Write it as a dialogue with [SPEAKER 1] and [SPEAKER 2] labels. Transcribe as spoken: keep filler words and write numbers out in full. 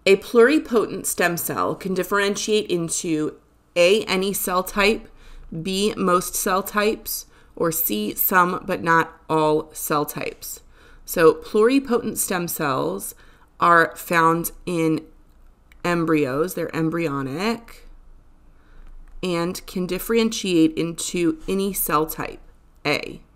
[SPEAKER 1] A pluripotent stem cell can differentiate into A, any cell type, B, most cell types, or C, some but not all cell types. So pluripotent stem cells are found in embryos, they're embryonic, and can differentiate into any cell type, A.